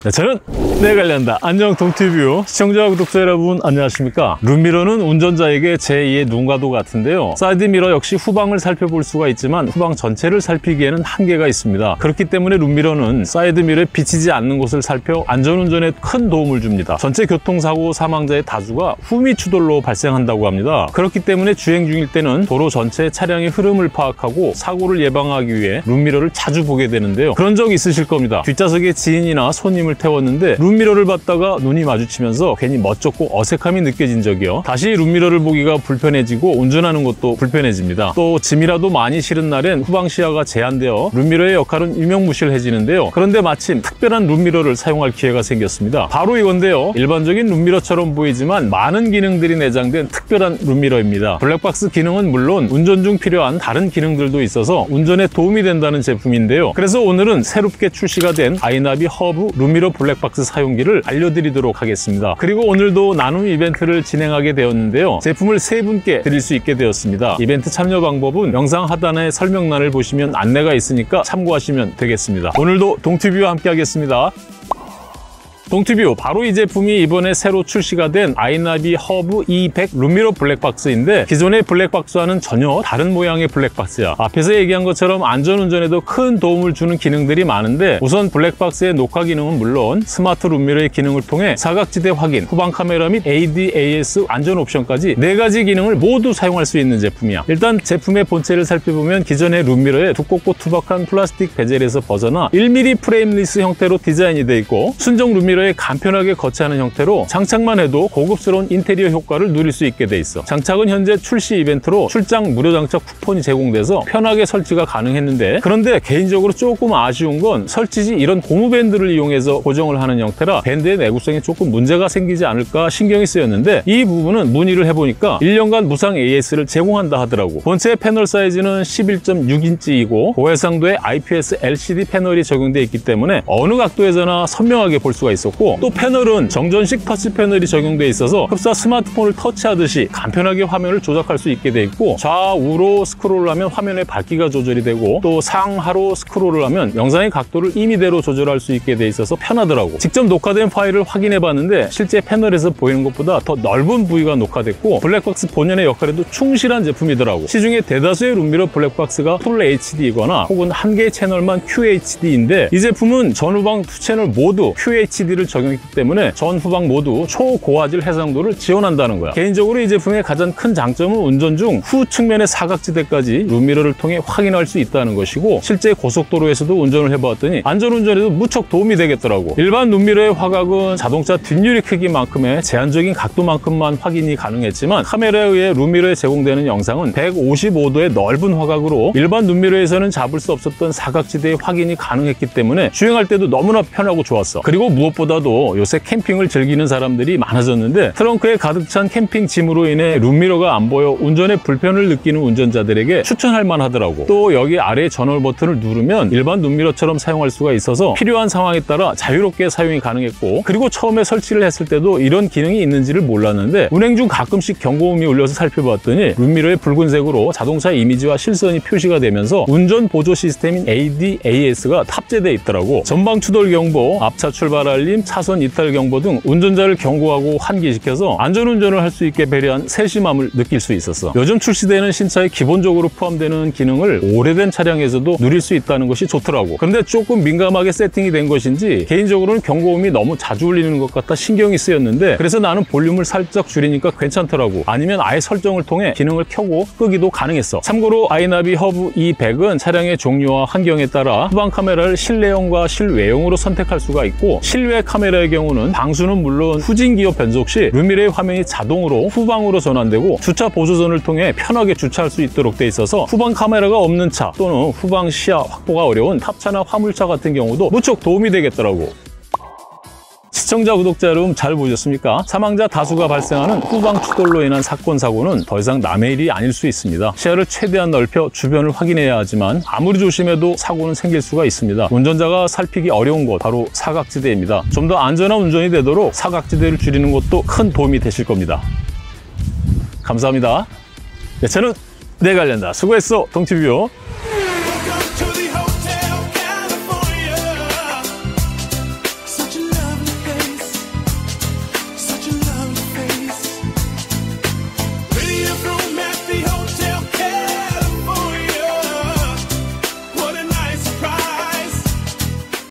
네, 저는 내관련다 안녕 동티뷰 시청자 구독자 여러분 안녕하십니까. 룸미러는 운전자에게 제2의 눈과도 같은데요. 사이드미러 역시 후방을 살펴볼 수가 있지만 후방 전체를 살피기에는 한계가 있습니다. 그렇기 때문에 룸미러는 사이드미러에 비치지 않는 곳을 살펴 안전운전에 큰 도움을 줍니다. 전체 교통사고 사망자의 다수가 후미 추돌로 발생한다고 합니다. 그렇기 때문에 주행 중일 때는 도로 전체 차량의 흐름을 파악하고 사고를 예방하기 위해 룸미러를 자주 보게 되는데요. 그런 적 있으실 겁니다. 뒷좌석에 지인이나 손님을 태웠는데 룸미러를 봤다가 눈이 마주치면서 괜히 멋쩍고 어색함이 느껴진 적이요. 다시 룸미러를 보기가 불편해지고 운전하는 것도 불편해집니다. 또 짐이라도 많이 실은 날엔 후방 시야가 제한되어 룸미러의 역할은 유명무실해지는데요. 그런데 마침 특별한 룸미러를 사용할 기회가 생겼습니다. 바로 이건데요. 일반적인 룸미러처럼 보이지만 많은 기능들이 내장된 특별한 룸미러입니다. 블랙박스 기능은 물론 운전 중 필요한 다른 기능들도 있어서 운전에 도움이 된다는 제품인데요. 그래서 오늘은 새롭게 출시가 된 아이나비 허브 룸미러 블랙박스 사용기를 알려드리도록 하겠습니다. 그리고 오늘도 나눔 이벤트를 진행하게 되었는데요. 제품을 3분께 드릴 수 있게 되었습니다. 이벤트 참여 방법은 영상 하단의 설명란을 보시면 안내가 있으니까 참고하시면 되겠습니다. 오늘도 동티뷰와 함께 하겠습니다. 동티뷰, 바로 이 제품이 이번에 새로 출시가 된 아이나비 허브 E100 룸미러 블랙박스인데 기존의 블랙박스와는 전혀 다른 모양의 블랙박스야. 앞에서 얘기한 것처럼 안전운전에도 큰 도움을 주는 기능들이 많은데 우선 블랙박스의 녹화 기능은 물론 스마트 룸미러의 기능을 통해 사각지대 확인, 후방 카메라 및 ADAS 안전 옵션까지 4가지 기능을 모두 사용할 수 있는 제품이야. 일단 제품의 본체를 살펴보면 기존의 룸미러에 두껍고 투박한 플라스틱 베젤에서 벗어나 1mm 프레임리스 형태로 디자인이 되어 있고 순정 룸미러에 간편하게 거치하는 형태로 장착만 해도 고급스러운 인테리어 효과를 누릴 수 있게 돼 있어. 장착은 현재 출시 이벤트로 출장 무료 장착 쿠폰이 제공돼서 편하게 설치가 가능했는데, 그런데 개인적으로 조금 아쉬운 건 설치지 이런 고무 밴드를 이용해서 고정을 하는 형태라 밴드의 내구성에 조금 문제가 생기지 않을까 신경이 쓰였는데 이 부분은 문의를 해보니까 1년간 무상 AS를 제공한다 하더라고. 본체 패널 사이즈는 11.6인치이고 고해상도의 IPS LCD 패널이 적용되어 있기 때문에 어느 각도에서나 선명하게 볼 수가 있어. 또 패널은 정전식 터치 패널이 적용되어 있어서 흡사 스마트폰을 터치하듯이 간편하게 화면을 조작할 수 있게 돼 있고, 좌우로 스크롤을 하면 화면의 밝기가 조절이 되고 또 상하로 스크롤을 하면 영상의 각도를 임의대로 조절할 수 있게 돼 있어서 편하더라고. 직접 녹화된 파일을 확인해 봤는데 실제 패널에서 보이는 것보다 더 넓은 부위가 녹화됐고 블랙박스 본연의 역할에도 충실한 제품이더라고. 시중에 대다수의 룸미러 블랙박스가 풀 HD이거나 혹은 한 개의 채널만 QHD인데 이 제품은 전후방 두 채널 모두 QHD를 적용했기 때문에 전 후방 모두 초고화질 해상도를 지원한다는 거야. 개인적으로 이 제품의 가장 큰 장점은 운전 중 후 측면의 사각지대까지 룸미러를 통해 확인할 수 있다는 것이고, 실제 고속도로에서도 운전을 해봤더니 안전운전에도 무척 도움이 되겠더라고. 일반 룸미러의 화각은 자동차 뒷유리 크기만큼의 제한적인 각도만큼만 확인이 가능했지만 카메라에 의해 룸미러에 제공되는 영상은 155도의 넓은 화각으로 일반 룸미러에서는 잡을 수 없었던 사각지대의 확인이 가능했기 때문에 주행할 때도 너무나 편하고 좋았어. 그리고 무엇보다도 요새 캠핑을 즐기는 사람들이 많아졌는데 트렁크에 가득 찬 캠핑 짐으로 인해 룸미러가 안 보여 운전에 불편을 느끼는 운전자들에게 추천할 만하더라고. 또 여기 아래 전원 버튼을 누르면 일반 룸미러처럼 사용할 수가 있어서 필요한 상황에 따라 자유롭게 사용이 가능했고, 그리고 처음에 설치를 했을 때도 이런 기능이 있는지를 몰랐는데 운행 중 가끔씩 경고음이 울려서 살펴봤더니 룸미러의 붉은색으로 자동차 이미지와 실선이 표시가 되면서 운전 보조 시스템인 ADAS가 탑재되어 있더라고. 전방 추돌 경보, 앞차 출발 알림, 차선 이탈 경보 등 운전자를 경고하고 환기시켜서 안전운전을 할 수 있게 배려한 세심함을 느낄 수 있었어. 요즘 출시되는 신차에 기본적으로 포함되는 기능을 오래된 차량에서도 누릴 수 있다는 것이 좋더라고. 그런데 조금 민감하게 세팅이 된 것인지 개인적으로는 경고음이 너무 자주 울리는 것 같아 신경이 쓰였는데, 그래서 나는 볼륨을 살짝 줄이니까 괜찮더라고. 아니면 아예 설정을 통해 기능을 켜고 끄기도 가능했어. 참고로 아이나비 허브 E100은 차량의 종류와 환경에 따라 후방 카메라를 실내용과 실외용으로 선택할 수가 있고, 실외 카메라의 경우는 방수는 물론 후진 기어 변속 시 룸미러의 화면이 자동으로 후방으로 전환되고 주차 보조선을 통해 편하게 주차할 수 있도록 돼 있어서 후방 카메라가 없는 차 또는 후방 시야 확보가 어려운 탑차나 화물차 같은 경우도 무척 도움이 되겠더라고. 시청자, 구독자 여러분 잘 보셨습니까? 사망자 다수가 발생하는 후방 추돌로 인한 사건, 사고는 더 이상 남의 일이 아닐 수 있습니다. 시야를 최대한 넓혀 주변을 확인해야 하지만 아무리 조심해도 사고는 생길 수가 있습니다. 운전자가 살피기 어려운 곳, 바로 사각지대입니다. 좀 더 안전한 운전이 되도록 사각지대를 줄이는 것도 큰 도움이 되실 겁니다. 감사합니다. 네, 저는 내관련다. 수고했어, 동티뷰.